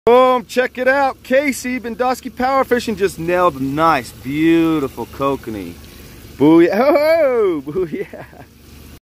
Boom, check it out. Casey, Bendusky Power Fishing just nailed a nice, beautiful kokanee. Booyah. Oh, booyah.